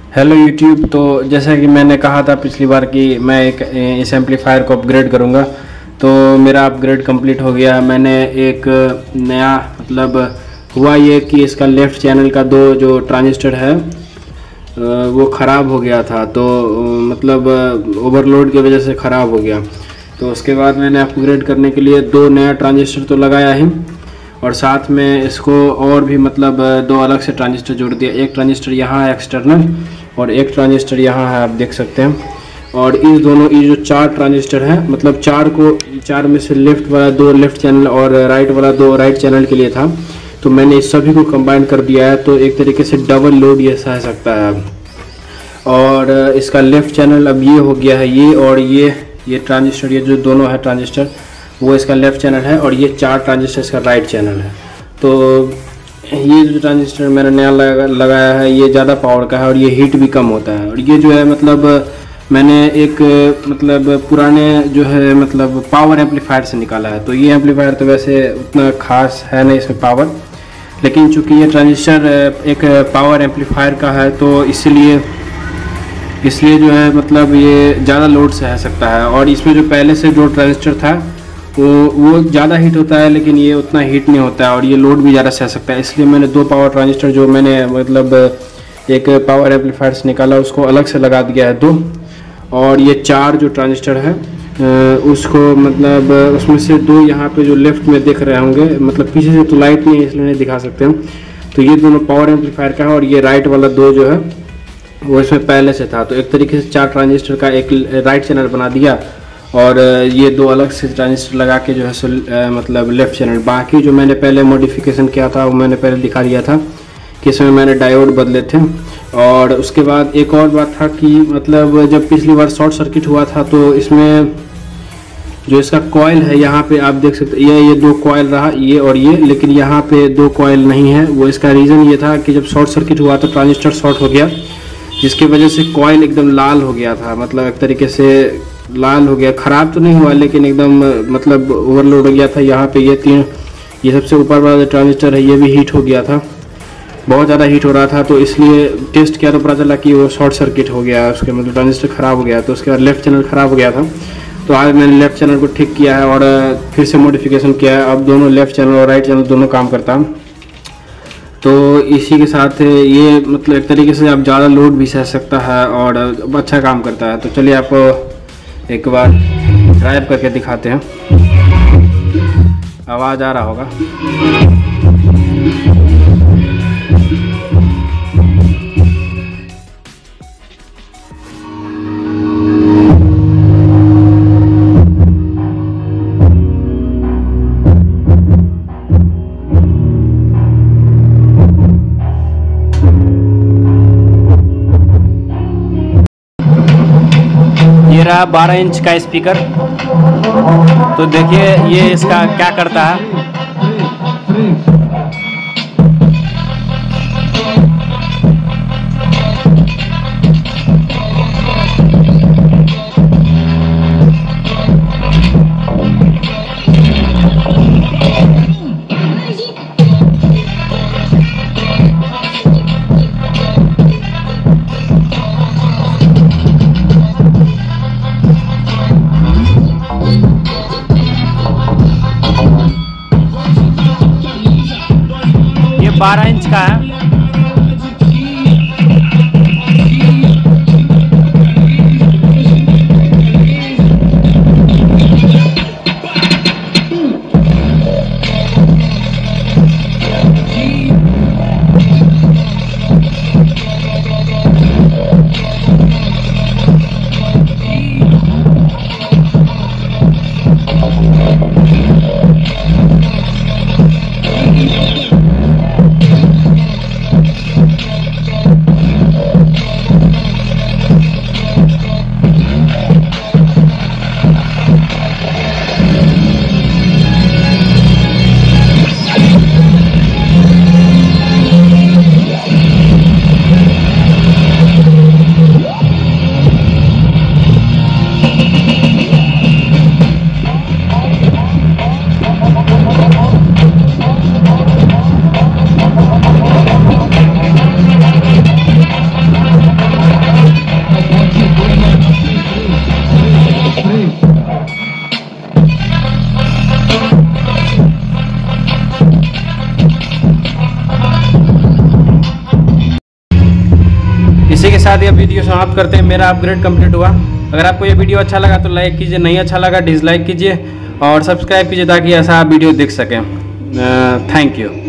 Hello YouTube. तो जैसा कि मैंने कहा था पिछली बार कि मैं एक इस एम्पलीफायर को अपग्रेड करूंगा, तो मेरा अपग्रेड कंप्लीट हो गया। मैंने एक नया हुआ ये कि इसका लेफ़्ट चैनल का दो जो ट्रांजिस्टर है वो ख़राब हो गया था, तो ओवरलोड की वजह से ख़राब हो गया। तो उसके बाद मैंने अपग्रेड करने के लिए दो नया ट्रांजिस्टर तो लगाया ही, और साथ में इसको और भी दो अलग से ट्रांजिस्टर जोड़ दिया। एक ट्रांजिस्टर यहाँ है एक्सटर्नल और एक ट्रांजिस्टर यहाँ है, आप देख सकते हैं। और इस दोनों ये जो चार ट्रांजिस्टर हैं, चार में से लेफ़्ट वाला दो लेफ़्ट चैनल और राइट वाला दो राइट चैनल के लिए था, तो मैंने इस सभी को कंबाइन कर दिया है। तो एक तरीके से डबल लोड ये सह सकता है। और इसका लेफ़्ट चैनल अब ये हो गया है, ये और ये ट्रांजिस्टर, ये जो दोनों है ट्रांजिस्टर वो इसका लेफ़्ट चैनल है, और ये चार ट्रांजिस्टर इसका राइट चैनल है। तो ये जो ट्रांजिस्टर मैंने नया लगाया है ये ज़्यादा पावर का है और ये हीट भी कम होता है। और ये जो है मैंने एक पुराने जो है पावर एम्पलीफायर से निकाला है। तो ये एम्पलीफायर तो वैसे उतना खास है नहीं इसमें पावर, लेकिन चूँकि ये ट्रांजिस्टर एक पावर एम्पलीफायर का है तो इसलिए जो है ये ज़्यादा लोड सह सकता है। और इसमें जो पहले से जो ट्रांजिस्टर था वो ज़्यादा हीट होता है, लेकिन ये उतना हीट नहीं होता है और ये लोड भी ज़्यादा सह सकता है। इसलिए मैंने दो पावर ट्रांजिस्टर जो मैंने एक पावर एम्पलीफायर से निकाला उसको अलग से लगा दिया है दो। और ये चार जो ट्रांजिस्टर है उसको उसमें से दो यहाँ पे जो लेफ़्ट में देख रहे होंगे, पीछे से तो लाइट नहीं है इसलिए नहीं दिखा सकते हम, तो ये दोनों पावर एम्पलीफायर का है। और ये राइट वाला दो जो है वो इसमें पहले से था। तो एक तरीके से चार ट्रांजिस्टर का एक राइट चैनल बना दिया और ये दो अलग से ट्रांजिस्टर लगा के जो है लेफ़्ट चैनल। बाकी जो मैंने पहले मॉडिफिकेशन किया था वो मैंने पहले दिखा दिया था कि इसमें मैंने डायोड बदले थे। और उसके बाद एक और बात था कि जब पिछली बार शॉर्ट सर्किट हुआ था तो इसमें जो इसका कॉइल है यहाँ पे आप देख सकते हैं, ये दो कॉइल रहा ये और ये, लेकिन यहाँ पे दो कॉइल नहीं है। वो इसका रीज़न ये था कि जब शॉर्ट सर्किट हुआ तो ट्रांजिस्टर शॉर्ट हो गया, जिसकी वजह से कॉइल एकदम लाल हो गया था। एक तरीके से लाल हो गया, ख़राब तो नहीं हुआ लेकिन एकदम ओवरलोड हो गया था। यहाँ पे ये सबसे ऊपर वाला ट्रांजिस्टर है ये भी हीट हो गया था, बहुत ज़्यादा हीट हो रहा था। तो इसलिए टेस्ट किया तो पता चला कि वो शॉर्ट सर्किट हो गया, उसके ट्रांजिस्टर ख़राब हो गया। तो उसके बाद लेफ़्ट चैनल ख़राब हो गया था, तो आज मैंने लेफ़्ट चैनल को ठीक किया है और फिर से मॉडिफिकेशन किया है। अब दोनों लेफ़्ट चैनल और राइट चैनल दोनों काम करता है। तो इसी के साथ ये एक तरीके से आप ज़्यादा लोड भी सह सकता है और अच्छा काम करता है। तो चलिए आपको एक बार ड्राइव करके दिखाते हैं। आवाज़ आ रहा होगा। ये रहा 12 इंच का स्पीकर। तो देखिए ये इसका क्या करता है। ये 12 इंच का है। वीडियो समाप्त करते हैं। मेरा अपग्रेड कंप्लीट हुआ। अगर आपको ये वीडियो अच्छा लगा तो लाइक कीजिए, नहीं अच्छा लगा डिसलाइक कीजिए और सब्सक्राइब कीजिए ताकि ऐसा आप वीडियो देख सकें। Thank you.